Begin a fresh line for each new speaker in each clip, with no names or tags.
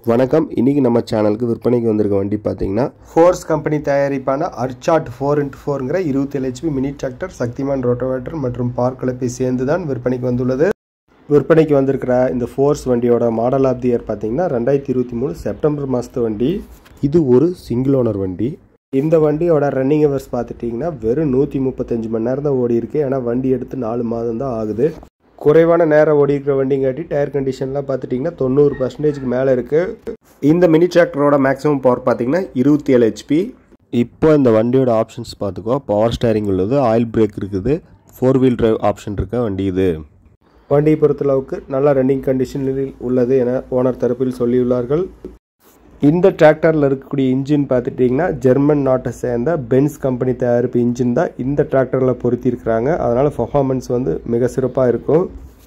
வணக்கம். இன்றைக்கி நம்ம சேனலுக்கு விற்பனைக்கு வந்திருக்க வண்டி பார்த்தீங்கன்னா ஃபோர்ஸ் கம்பெனி தயாரிப்பான அர்ச்சாட் 4x4ங்கிற 27 HP mini tractor, Shaktiman rotavator மற்றும் பார்க் கலப்பை சேர்ந்து தான் விற்பனைக்கு வந்துள்ளது. விற்பனைக்கு வந்திருக்கிற இந்த ஃபோர்ஸ் வண்டியோட மாடல் ஆஃப் தி இயர் பார்த்தீங்கன்னா 2023 செப்டம்பர் மாதத்து வண்டி. இது ஒரு சிங்கிள் ஓனர் வண்டி. இந்த வண்டியோட ரன்னிங் ஹவர்ஸ் பார்த்துட்டிங்கன்னா வெறும் 135 மணி நேரம் தான் ஓடி இருக்கு. ஏன்னா வண்டி எடுத்து 4 மாதம் தான் ஆகுது. குறைவான நேரம் ஓடி இருக்கிற வண்டிங்காட்டி டயர் கண்டிஷன்லாம் பார்த்துட்டிங்கன்னா 90% மேலே இருக்குது. இந்த மினி டிராக்டரோட மேக்ஸிமம் பவர் பார்த்தீங்கன்னா 27 HP. இப்போ இந்த வண்டியோட ஆப்ஷன்ஸ் பார்த்துக்கோ. பவர் ஸ்டேரிங் உள்ளது, ஆயில் பிரேக் இருக்குது, 4 வீல் டிரைவ் ஆப்ஷன் இருக்க வண்டி இது. வண்டியை பொறுத்தளவுக்கு நல்ல ரன்னிங் கண்டிஷனில் உள்ளது என ஓனர் தரப்பில் சொல்லியுள்ளார்கள். இந்த டிராக்டரில் இருக்கக்கூடிய இன்ஜின் பார்த்துட்டிங்கன்னா ஜெர்மன் நாட்டை சேர்ந்த பென்ஸ் கம்பெனி தயாரிப்பு இன்ஜின் தான் இந்த டிராக்டரில் பொருத்தியிருக்கிறாங்க. அதனால் பர்ஃபார்மன்ஸ் மிக சிறப்பாக இருக்கும்.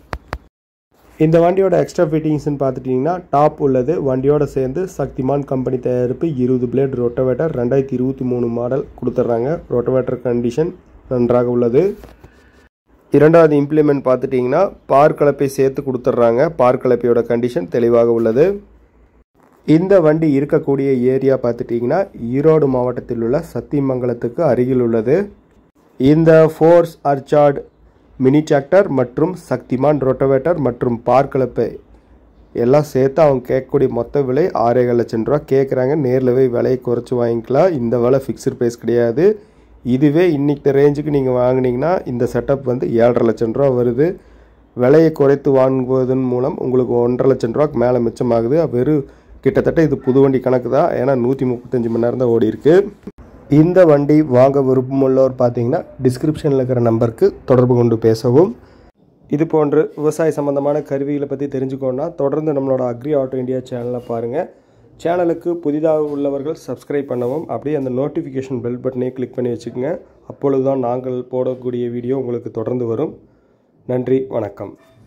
இந்த வண்டியோட எக்ஸ்ட்ரா ஃபிட்டிங்ஸ்ன்னு பார்த்துட்டிங்கன்னா டாப் உள்ளது. வண்டியோட சேர்ந்து சக்திமான் கம்பெனி தயாரிப்பு 20 பிளேட் ரோட்டோவேட்டர் 2023 மாடல் கொடுத்துட்றாங்க. ரோட்டோவேட்டர் கண்டிஷன் நன்றாக உள்ளது. இரண்டாவது இம்ப்ளிமெண்ட் பார்த்துட்டிங்கன்னா பார்க் கலப்பை சேர்த்து கொடுத்துட்றாங்க. பார்க் கலப்பையோட கண்டிஷன் தெளிவாக உள்ளது. இந்த வண்டி இருக்கக்கூடிய ஏரியா பார்த்துட்டிங்கன்னா ஈரோடு மாவட்டத்தில் உள்ள சத்தியமங்கலத்துக்கு அருகில் உள்ளது. இந்த ஃபோர்ஸ் அர்ச்சாட் மினி டிராக்டர் மற்றும் சக்திமான் ரோட்டோவேட்டர் மற்றும் பார்க் கலப்பை எல்லாம் சேர்த்து அவங்க கேட்கக்கூடிய மொத்த விலை 6.5 லட்சம் ரூபா கேட்குறாங்க. நேரில் போய் விலையை குறைச்சி வாங்கிக்கலாம். இந்த விலை ஃபிக்ஸ்டு ப்ரைஸ் கிடையாது. இதுவே இன்னைக்கு ரேஞ்சுக்கு நீங்கள் வாங்கினீங்கன்னா இந்த செட்டப் 7.5 லட்சம் ரூபா வருது. விலையை குறைத்து வாங்குவதன் மூலம் உங்களுக்கு 1.5 லட்சம் ரூபாய்க்கு மேலே மிச்சமாகுது. வெறும் கிட்டத்தட்ட இது புது வண்டி கணக்கு தான். ஏன்னா 135 மணி நேரம் தான் ஓடி இருக்கு. இந்த வண்டி வாங்க விருப்பமுள்ளவர் பார்த்தீங்கன்னா டிஸ்கிரிப்ஷனில் இருக்கிற நம்பருக்கு தொடர்பு கொண்டு பேசவும். இது போன்று விவசாய சம்பந்தமான கருவிகளை பற்றி தெரிஞ்சுக்கோன்னா தொடர்ந்து நம்மளோட அக்ரி ஆட்டோ இந்தியா சேனலை பாருங்கள். சேனலுக்கு புதிதாக உள்ளவர்கள் சப்ஸ்கிரைப் பண்ணவும், அப்படியே அந்த நோட்டிஃபிகேஷன் பெல் பட்டனை கிளிக் பண்ணி வச்சுக்கோங்க. அப்பொழுது தான் நாங்கள் போடக்கூடிய வீடியோ உங்களுக்கு தொடர்ந்து வரும். நன்றி, வணக்கம்.